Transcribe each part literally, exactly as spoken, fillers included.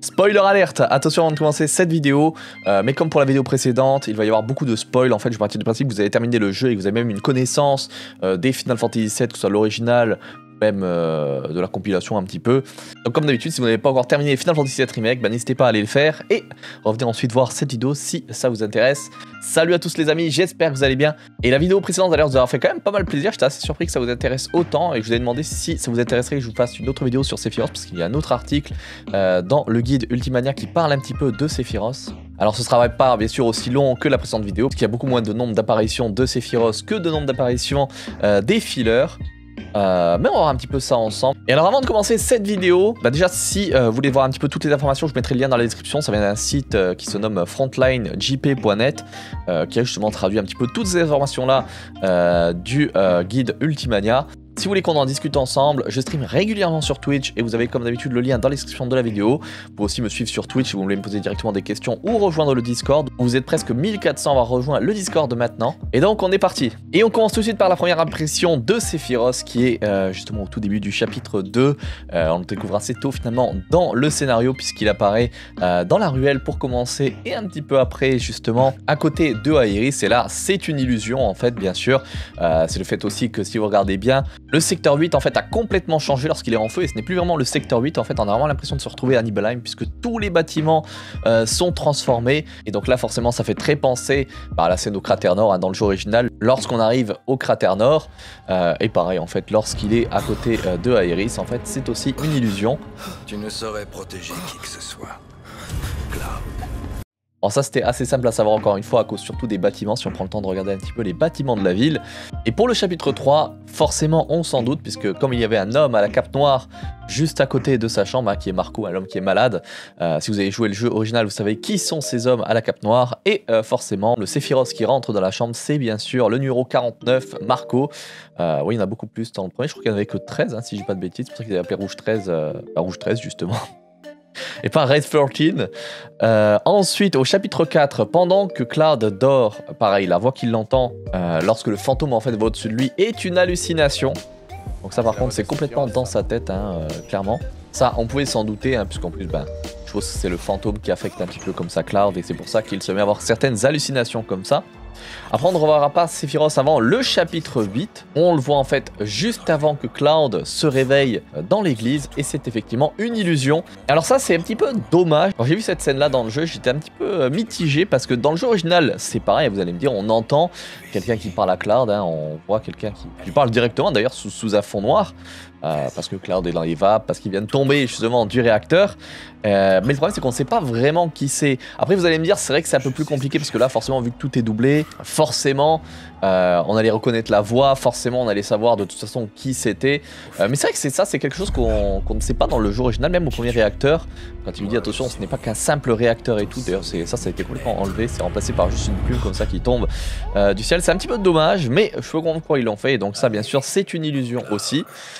Spoiler alerte, attention avant de commencer cette vidéo, euh, mais comme pour la vidéo précédente, il va y avoir beaucoup de spoil. En fait, je partir du principe que vous avez terminé le jeu et que vous avez même une connaissance euh, des Final Fantasy sept, que ce soit l'original, même euh, de la compilation un petit peu. Donc comme d'habitude, si vous n'avez pas encore terminé Final Fantasy sept Remake, bah, n'hésitez pas à aller le faire et revenez ensuite voir cette vidéo si ça vous intéresse. Salut à tous les amis, j'espère que vous allez bien. Et la vidéo précédente a l'air de vous avoir fait quand même pas mal plaisir. J'étais assez surpris que ça vous intéresse autant et que je vous ai demandé si ça vous intéresserait que je vous fasse une autre vidéo sur Sephiroth, parce qu'il y a un autre article euh, dans le guide Ultimania qui parle un petit peu de Sephiroth. Alors ce sera pas bien sûr aussi long que la précédente vidéo, parce qu'il y a beaucoup moins de nombre d'apparitions de Sephiroth que de nombre d'apparitions euh, des fillers. Euh, mais on va voir un petit peu ça ensemble. Et alors avant de commencer cette vidéo, bah déjà si euh, vous voulez voir un petit peu toutes les informations, je mettrai le lien dans la description. Ça vient d'un site euh, qui se nomme frontline j p point net euh, qui a justement traduit un petit peu toutes ces informations là euh, du euh, guide Ultimania. Si vous voulez qu'on en discute ensemble, je stream régulièrement sur Twitch et vous avez comme d'habitude le lien dans la description de la vidéo. Vous pouvez aussi me suivre sur Twitch si vous voulez me poser directement des questions ou rejoindre le Discord. Vous êtes presque mille quatre cents à avoir rejoint le Discord maintenant. Et donc on est parti. Et on commence tout de suite par la première impression de Sephiroth qui est euh, justement au tout début du chapitre deux. Euh, on le découvre assez tôt finalement dans le scénario puisqu'il apparaît euh, dans la ruelle pour commencer et un petit peu après justement à côté de Aeris. Et là c'est une illusion en fait bien sûr. Euh, c'est le fait aussi que si vous regardez bien, le secteur huit en fait a complètement changé lorsqu'il est en feu et ce n'est plus vraiment le secteur huit. En fait on a vraiment l'impression de se retrouver à Nibelheim puisque tous les bâtiments euh, sont transformés et donc là forcément ça fait très penser bah, à la scène au cratère nord hein, dans le jeu original lorsqu'on arrive au cratère nord euh, et pareil en fait lorsqu'il est à côté euh, de Aeris en fait c'est aussi une illusion. Tu ne saurais protéger qui que ce soit, Cloud. Alors ça c'était assez simple à savoir encore une fois à cause surtout des bâtiments si on prend le temps de regarder un petit peu les bâtiments de la ville. Et pour le chapitre trois, forcément on s'en doute puisque comme il y avait un homme à la cape noire juste à côté de sa chambre hein, qui est Marco, un homme qui est malade. Euh, si vous avez joué le jeu original vous savez qui sont ces hommes à la cape noire et euh, forcément le Sephiroth qui rentre dans la chambre c'est bien sûr le numéro quarante-neuf Marco. Euh, oui il y en a beaucoup plus dans le premier, je crois qu'il n'y en avait que treize hein, si je dis pas de bêtises, c'est pour ça qu'il est appelé Rouge treize, euh, bah, Rouge treize justement. Et pas Red treize. Euh, ensuite, au chapitre quatre, pendant que Cloud dort, pareil, la voix qu'il l'entend euh, lorsque le fantôme en fait va au-dessus de lui est une hallucination. Donc ça par contre c'est complètement dans sa tête, hein, euh, clairement. Ça on pouvait s'en douter, hein, puisqu'en plus ben, je pense que c'est le fantôme qui affecte un petit peu comme ça Cloud et c'est pour ça qu'il se met à avoir certaines hallucinations comme ça. Après on ne reverra pas Sephiroth avant le chapitre huit, on le voit en fait juste avant que Cloud se réveille dans l'église et c'est effectivement une illusion. Alors ça c'est un petit peu dommage, quand j'ai vu cette scène là dans le jeu j'étais un petit peu mitigé parce que dans le jeu original c'est pareil, vous allez me dire on entend quelqu'un qui parle à Cloud, hein, on voit quelqu'un qui, qui parle directement d'ailleurs sous, sous un fond noir. Euh, parce que Cloud est dans les vapes, parce qu'il vient de tomber justement du réacteur. Euh, mais le problème c'est qu'on ne sait pas vraiment qui c'est. Après vous allez me dire c'est vrai que c'est un peu plus compliqué parce que là forcément vu que tout est doublé, forcément euh, on allait reconnaître la voix, forcément on allait savoir de toute façon qui c'était. Euh, mais c'est vrai que c'est ça, c'est quelque chose qu'on qu'on ne sait pas dans le jeu original, même au premier réacteur. Quand il lui dit attention ce n'est pas qu'un simple réacteur et tout, d'ailleurs ça ça a été complètement enlevé, c'est remplacé par juste une plume comme ça qui tombe euh, du ciel. C'est un petit peu dommage mais je peux comprendre pourquoi ils l'ont fait et donc ça bien sûr c'est une illusion aussi.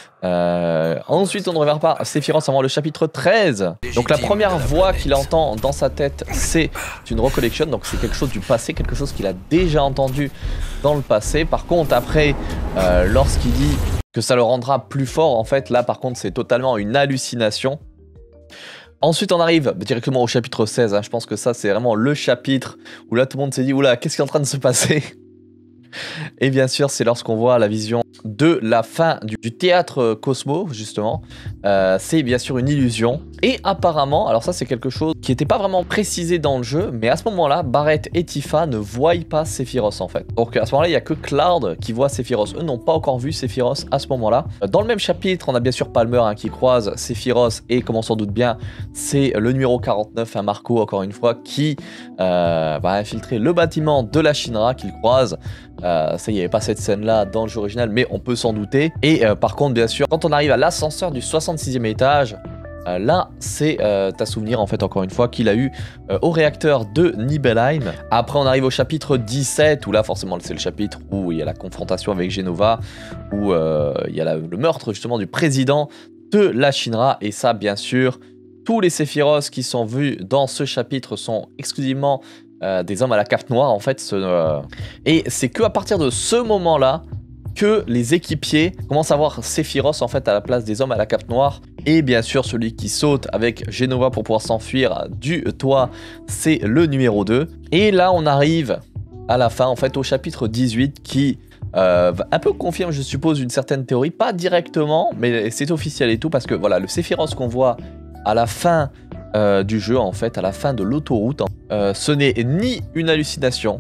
Euh, ensuite on ne reverra pas Sephiroth avant le chapitre treize. Donc la première voix qu'il entend dans sa tête c'est une recollection, donc c'est quelque chose du passé, quelque chose qu'il a déjà entendu dans le passé. Par contre après euh, lorsqu'il dit que ça le rendra plus fort en fait là par contre c'est totalement une hallucination. Ensuite on arrive directement au chapitre seize, hein. Je pense que ça c'est vraiment le chapitre où là tout le monde s'est dit oula qu'est-ce qui est en train de se passer. Et bien sûr c'est lorsqu'on voit la vision de la fin du, du théâtre Cosmo justement, euh, c'est bien sûr une illusion et apparemment, alors ça c'est quelque chose qui n'était pas vraiment précisé dans le jeu, mais à ce moment là Barret et Tifa ne voient pas Sephiroth en fait. Donc à ce moment là il n'y a que Cloud qui voit Sephiroth, eux n'ont pas encore vu Sephiroth à ce moment là. Dans le même chapitre on a bien sûr Palmer hein, qui croise Sephiroth et comme on s'en doute bien c'est le numéro quarante-neuf, un hein, Marco encore une fois qui euh, va infiltrer le bâtiment de la Shinra qu'il croise. Euh, ça il n'y avait pas cette scène là dans le jeu original mais on peut s'en douter. Et euh, par contre bien sûr quand on arrive à l'ascenseur du soixante-sixième étage, euh, là c'est euh, ta souvenir en fait encore une fois qu'il a eu euh, au réacteur de Nibelheim. Après on arrive au chapitre dix-sept où là forcément c'est le chapitre où il y a la confrontation avec Genova, où euh, il y a la, le meurtre justement du président de la Shinra et ça bien sûr tous les Sephiroth qui sont vus dans ce chapitre sont exclusivement Euh, des hommes à la cape noire en fait ce, euh... et c'est que à partir de ce moment là que les équipiers commencent à voir Sephiroth en fait à la place des hommes à la cape noire Et bien sûr, celui qui saute avec Genova pour pouvoir s'enfuir du toit, c'est le numéro deux. Et là, on arrive à la fin, en fait, au chapitre dix-huit qui euh, un peu confirme, je suppose, une certaine théorie. Pas directement, mais c'est officiel et tout, parce que voilà, le Sephiroth qu'on voit à la fin euh, du jeu, en fait, à la fin de l'autoroute, euh, ce n'est ni une hallucination,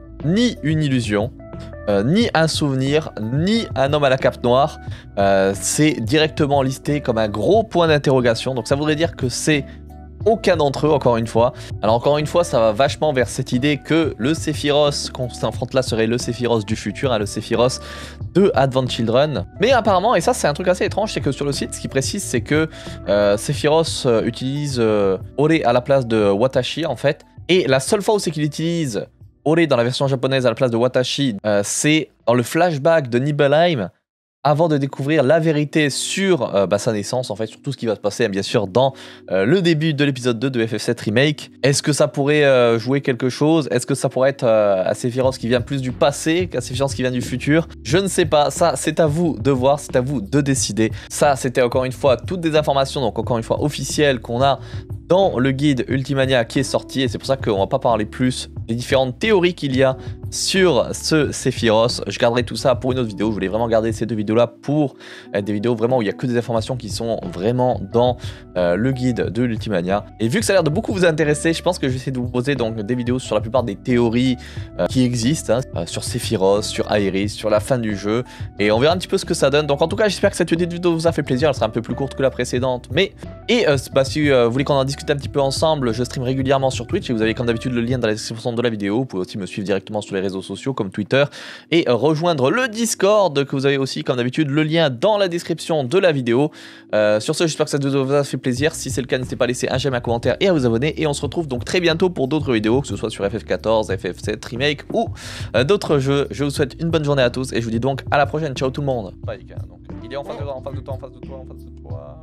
ni une illusion, Euh, ni un souvenir, ni un homme à la cape noire. Euh, c'est directement listé comme un gros point d'interrogation. Donc ça voudrait dire que c'est aucun d'entre eux, encore une fois. Alors encore une fois, ça va vachement vers cette idée que le Sephiroth qu'on s'affronte là serait le Sephiroth du futur, hein, le Sephiroth de Advent Children. Mais apparemment, et ça c'est un truc assez étrange, c'est que sur le site, ce qui précise, c'est que euh, Sephiroth euh, utilise euh, Ore à la place de Watashi, en fait. Et la seule fois où c'est qu'il utilise Ore dans la version japonaise à la place de Watashi, euh, c'est dans le flashback de Nibelheim, avant de découvrir la vérité sur euh, bah, sa naissance, en fait, sur tout ce qui va se passer, bien sûr, dans euh, le début de l'épisode deux de F F sept Remake. Est-ce que ça pourrait euh, jouer quelque chose? Est-ce que ça pourrait être euh, un Sephiroth qui vient plus du passé qu'un Sephiroth qui vient du futur? Je ne sais pas, ça c'est à vous de voir, c'est à vous de décider. Ça c'était encore une fois toutes des informations, donc encore une fois officielles qu'on a dans le guide Ultimania qui est sorti, et c'est pour ça qu'on va pas parler plus des différentes théories qu'il y a sur ce Sephiroth. Je garderai tout ça pour une autre vidéo. Je voulais vraiment garder ces deux vidéos là pour être des vidéos vraiment où il y a que des informations qui sont vraiment dans euh, le guide de l'Ultimania. Et vu que ça a l'air de beaucoup vous intéresser, je pense que je vais essayer de vous poser donc des vidéos sur la plupart des théories euh, qui existent, hein, euh, sur Sephiroth, sur Aeris, sur la fin du jeu, et on verra un petit peu ce que ça donne. Donc en tout cas, j'espère que cette vidéo vous a fait plaisir. Elle sera un peu plus courte que la précédente, mais et euh, bah, si euh, vous voulez qu'on en discute un petit peu ensemble, je stream régulièrement sur Twitch et vous avez comme d'habitude le lien dans la description de la vidéo. Vous pouvez aussi me suivre directement sur les réseaux sociaux comme Twitter et rejoindre le Discord que vous avez aussi comme d'habitude le lien dans la description de la vidéo. Euh, sur ce, j'espère que cette vidéo vous a fait plaisir. Si c'est le cas, n'hésitez pas à laisser un j'aime, un commentaire et à vous abonner. Et on se retrouve donc très bientôt pour d'autres vidéos, que ce soit sur F F quatorze, F F sept Remake ou euh, d'autres jeux. Je vous souhaite une bonne journée à tous et je vous dis donc à la prochaine. Ciao tout le monde. Donc, il est en face de toi, en face de toi, en face de toi, en face de toi.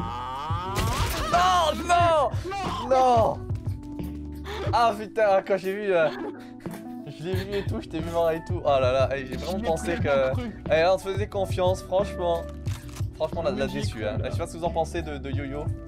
Non, non, non. Ah putain, quand j'ai vu, euh, je l'ai vu et tout, je t'ai vu mort et tout. Oh là là, j'ai vraiment pensé que, allez, on te faisait confiance, franchement. Franchement, on a de la déçu. Hein. Je sais pas ce que vous en pensez de, de Yo-Yo.